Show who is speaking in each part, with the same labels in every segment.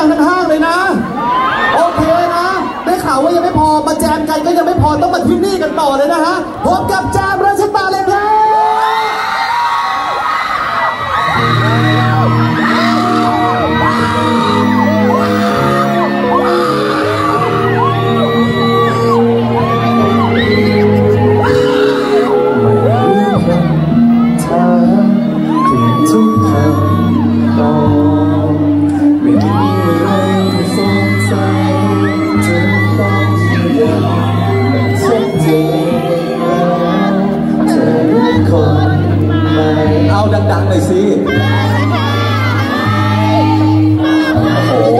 Speaker 1: ทั้งห้างเลยนะโอเคนะได้ข่าวว่ายังไม่พอมาแจมกันก็ยังไม่พอต้องมาที่นี่กันต่อเลยนะฮะพบกับแจมรัชตาเลยครับเอาดังๆหน่อยสิโอ้โห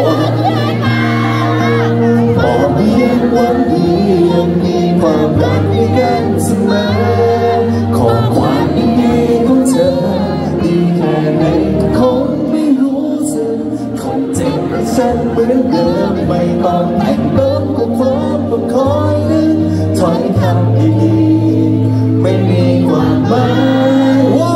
Speaker 1: บอกเพียงวันดียังมีความรักให้กันเสมอขอความดีของเธอดีแค่ไหนคงไม่รู้สึกคงเจ็บกับฉันเหมือนเดิมไม่ต้องแต่งเติมก็พร้อมต้องคอยนึกถ้อยคำดีๆไม่มีความหมายว่า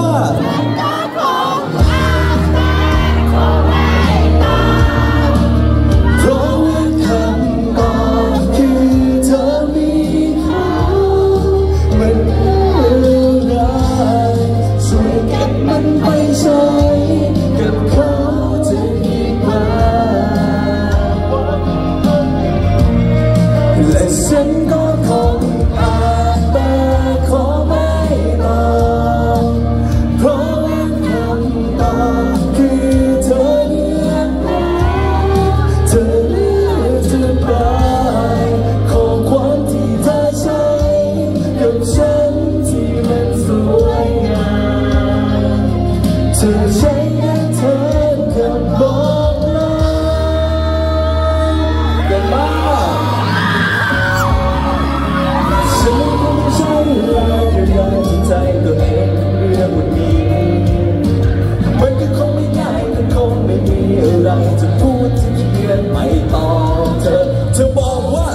Speaker 1: ฉันก็คงอาจแต่ขอไม่ตอบเพราะคำตอบคือเธอเลือกเธอเลือกจะไปข้อความที่เธอใช้กับฉันที่มันสวยงามเธอใช้ให้เธอกับบอกลากันบ้างฉันคงใช้เวลาเยียวยาจิตใจตัวเองเรื่องวันนี้มันก็คงไม่ง่ายมันคงไม่มีอะไรจะพูดจะเขียนไม่ตอบเธอบอกว่า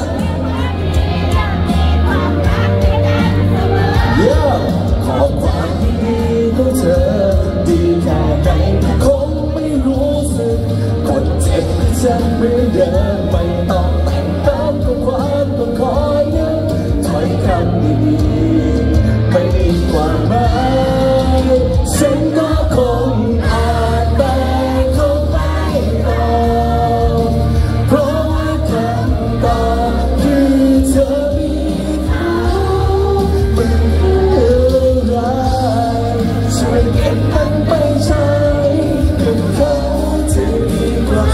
Speaker 1: ขอความดีของเธอดีแค่ไหนคงไม่รู้สึกคนเจ็บฉันเหมือนเดิมไม่ต้องแต่งเติมก็ความต้องคอยนึกถ้อยคำดีๆไม่มีความหมายฉันก็คงอาจแต่คงไม่ตอบเพราะว่าคำตอบคือเธอมีเขาเป็นอะไรช่วยเก็บมันไปใช้กับเขาจะดีกว่า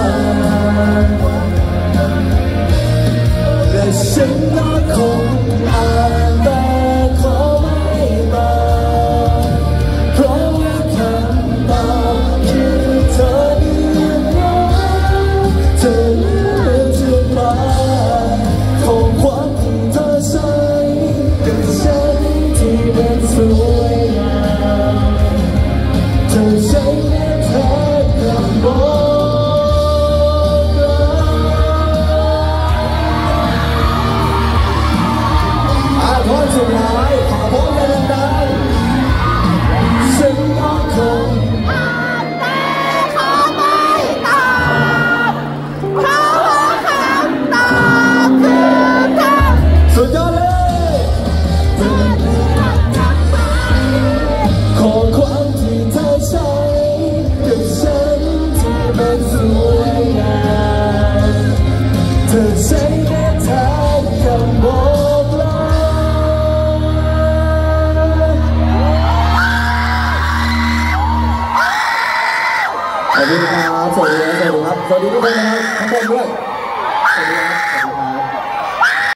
Speaker 1: และฉันก็คงอาจแต่ขอไม่ตอบเพราะว่าคำตอบคือเธอเลือกเธอเลือกจะไปข้อความที่เธอใช้กับฉันที่มันสวยงามเธอใช้ให้เธอกับบอกลาพอสุดท้ายขอพบกันดังๆฉันก็คง
Speaker 2: อาจแต่ขอไม่ตอบเพราะว่าคำตอบคือเธอ
Speaker 1: สุดยอดเลยขอความที่เธอใช้กับฉันที่มันสวยงามเธอใช้แค่ทางคำบอกลาสวัสดีครับสวัสดีครับสวัสดีทุกคนนะครับทั้งหมดด้วยสวัสดีครับ